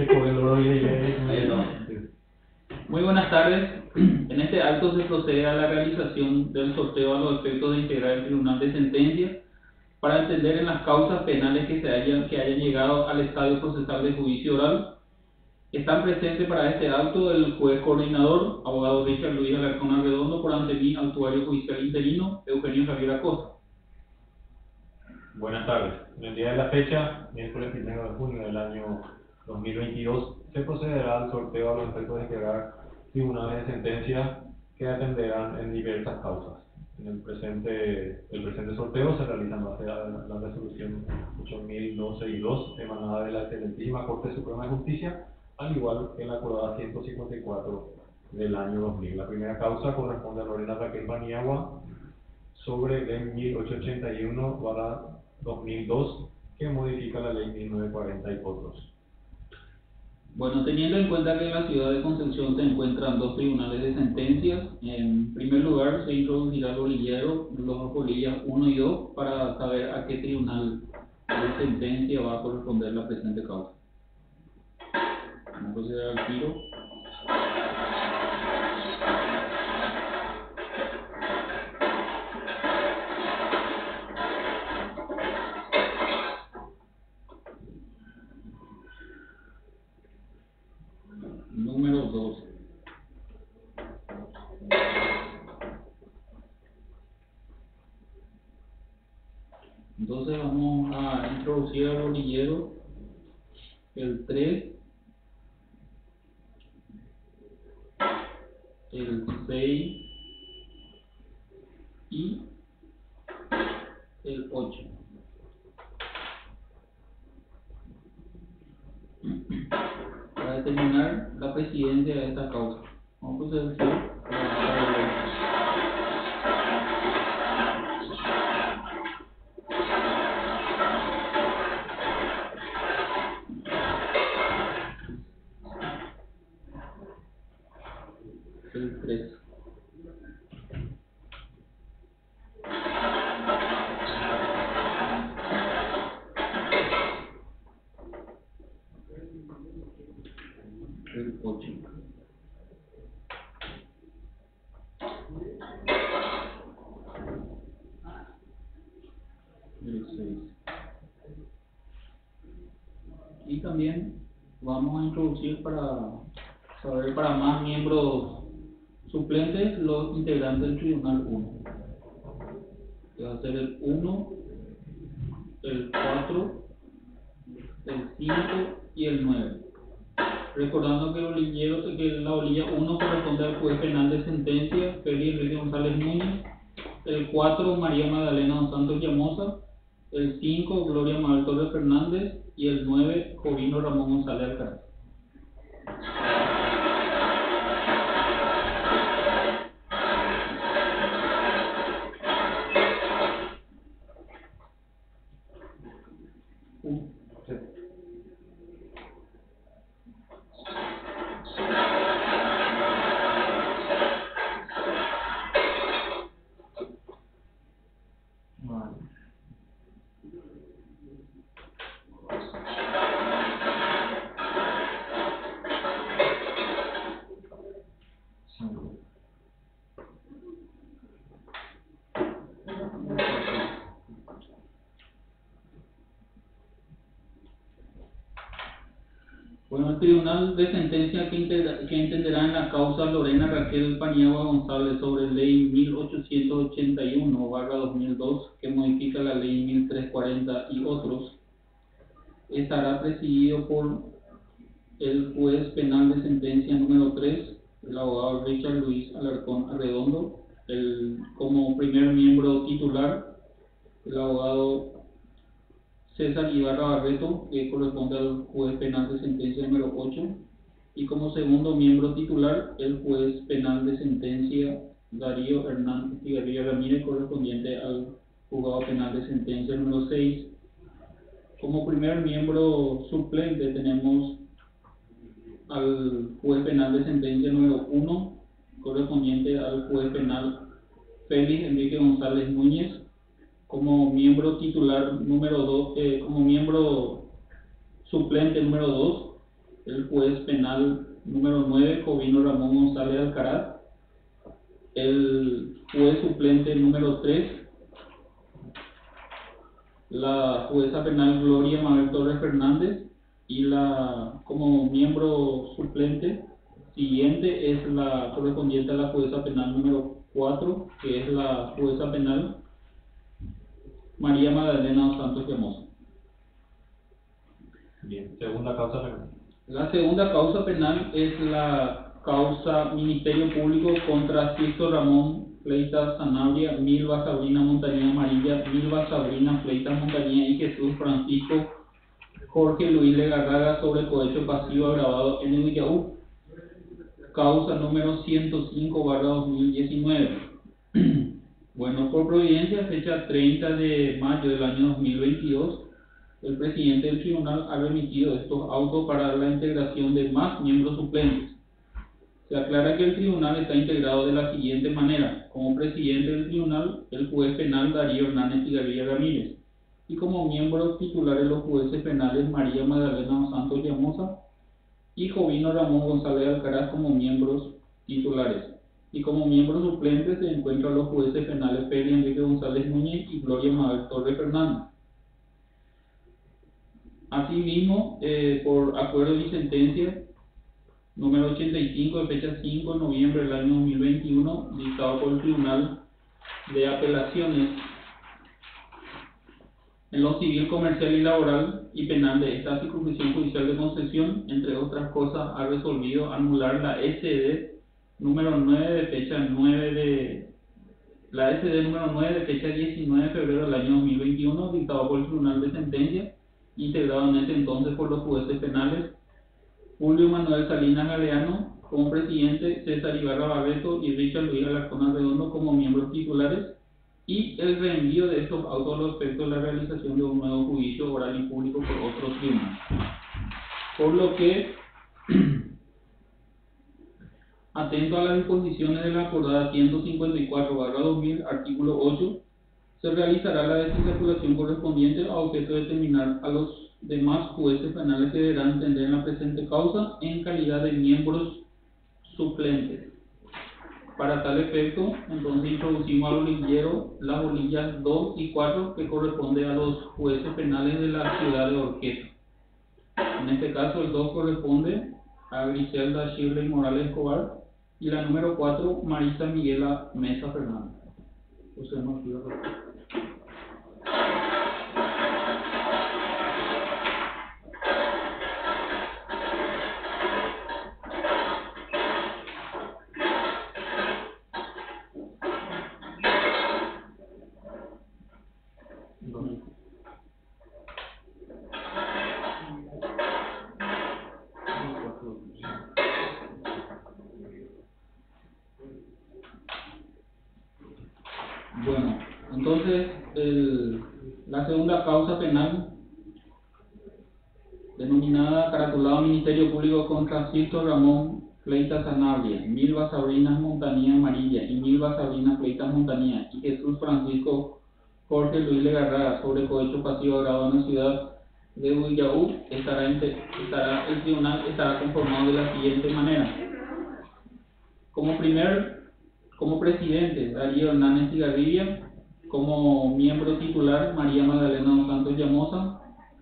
Muy buenas tardes. En este acto se procede a la realización del sorteo a los efectos de integrar el Tribunal de Sentencia para entender en las causas penales que hayan llegado al estadio procesal de juicio oral. Están presentes para este acto el juez coordinador, abogado Richard Luis Alarcón Arredondo, por ante mí, actuario judicial interino, Eugenio Javier Acosta. Buenas tardes. En el día de la fecha, miércoles 1 de junio del año 2022, se procederá al sorteo a los efectos de integrar tribunales de sentencia que atenderán en diversas causas. El presente sorteo se realiza en base a la resolución 8012-2 emanada de la Excelentísima Corte Suprema de Justicia, al igual que en la acordada 154 del año 2000. La primera causa corresponde a Lorena Raquel Paniagua sobre ley 1881/2002, que modifica la ley 1940 y otros. Bueno, teniendo en cuenta que en la ciudad de Concepción se encuentran dos tribunales de sentencia, en primer lugar se introducirá el bolillero, los dos bolillas 1 y 2, para saber a qué tribunal de sentencia va a corresponder la presente causa. Vamos a proceder al tiro. Número 2. Entonces vamos a introducir al bolillero el 3, el 6 y el 8. Para determinar la presidencia de esta causa. Vamos a proceder el 3. El 8. El 6. Y también vamos a introducir para saber para más miembros suplentes los integrantes del Tribunal 1. Que va a ser el 1, el 4, el 5 y el 9. Recordando que la bolilla 1 corresponde al juez penal de sentencia, Félix Enrique González Núñez, el 4, María Magdalena Dos Santos Llamosa, el 5, Gloria Mabel Torres Fernández y el 9, Jovino Ramón González Alcaraz. Bueno, el Tribunal de Sentencia que entenderá en la causa Lorena Raquel Paniagua González sobre ley 1881/2002, que modifica la ley 1340 y otros, estará presidido por el juez penal de sentencia número 3, el abogado Richard Luis Alarcón Arredondo, como primer miembro titular, el abogado César Ibarra Barreto, que corresponde al juez penal de sentencia número 8, y como segundo miembro titular, el juez penal de sentencia Darío Hernández Figueroa Ramírez, correspondiente al juzgado penal de sentencia número 6. Como primer miembro suplente tenemos al juez penal de sentencia número 1, correspondiente al juez penal Félix Enrique González Núñez. Como miembro titular número 2, como miembro suplente número 2, el juez penal número 9, Jovino Ramón González Alcaraz, el juez suplente número 3, la jueza penal Gloria Mabel Torres Fernández, y como miembro suplente siguiente es la correspondiente a la jueza penal número 4, que es la jueza penal María Magdalena dos Santos Llamosa. Bien, segunda causa penal. La segunda causa penal es la causa Ministerio Público contra Sixto Ramón Fleitas Sanabria, Milva Sabrina Montañía Amarilla, Milva Sabrina Fleitas Montañía y Jesús Francisco Jorge Luis Legarraga sobre cohecho pasivo agravado en el Villaú. Causa número 105/2019. Bueno, por providencia, fecha 30 de mayo del año 2022, el presidente del tribunal ha remitido estos autos para la integración de más miembros suplentes. Se aclara que el tribunal está integrado de la siguiente manera: como presidente del tribunal, el juez penal Darío Hernández Tigarilla Ramírez, y como miembros titulares los jueces penales María Magdalena dos Santos Llamosa y Jovino Ramón González Alcaraz como miembros titulares. Y como miembros suplentes se encuentran los jueces penales Peri Enrique González Núñez y Gloria Mabel Torres Fernández. Asimismo, por acuerdo y sentencia número 85 de fecha 5 de noviembre del año 2021, dictado por el Tribunal de Apelaciones en lo civil, comercial y laboral y penal de esta circunscripción judicial de Concepción, entre otras cosas, ha resolvido anular la SD número 9 de fecha 19 de febrero del año 2021, dictado por el Tribunal de Sentencia, integrado en ese entonces por los jueces penales Julio Manuel Salinas Galeano como presidente, César Ibarra Barreto y Richard Luis Alarcón Arredondo como miembros titulares, y el reenvío de estos autos a los efectos de la realización de un nuevo juicio oral y público por otro tribunal. Por lo que, atento a las disposiciones de la acordada 154/2000, artículo 8, se realizará la desarticulación correspondiente a objeto de determinar a los demás jueces penales que deberán entender en la presente causa en calidad de miembros suplentes. Para tal efecto, entonces introducimos al bolillero las bolillas 2 y 4 que corresponde a los jueces penales de la ciudad de Orqueta. En este caso, el 2 corresponde a Griselda Shirley Morales Escobar y la número 4, Marisa Miguela Mesa Fernández. Bueno, entonces la segunda causa penal, denominada caratulado Ministerio Público contra Sixto Ramón Fleitas Sanabria, Milva Sabrina Montañía Amarilla y Milva Sabrina Fleitas Montañía y Jesús Francisco Jorge Luis Legarraga sobre cohecho pasivo agravado en la ciudad de Villaú, el tribunal estará conformado de la siguiente manera: como presidente, Darío Hernández Tigarilla; como miembro titular, María Magdalena dos Santos Llamosa;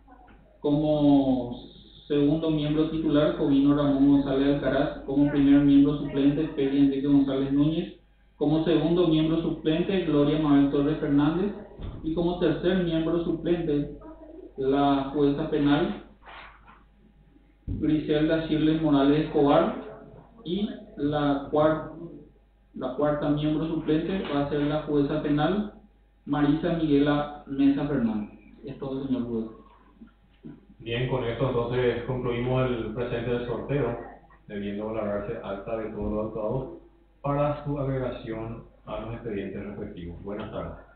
como segundo miembro titular, Jovino Ramón González Alcaraz; como primer miembro suplente, Peri Enrique González Núñez; como segundo miembro suplente, Gloria Mabel Torres Fernández; y como tercer miembro suplente, la jueza penal Griselda Shirley Morales Escobar, y la cuarta miembro suplente va a ser la jueza penal Marisa Miguela Mesa Fernández. Es todo, señor juez. Bien, con esto entonces concluimos el presente del sorteo, debiendo valorarse acta de todos los actuados para su agregación a los expedientes respectivos. Buenas tardes.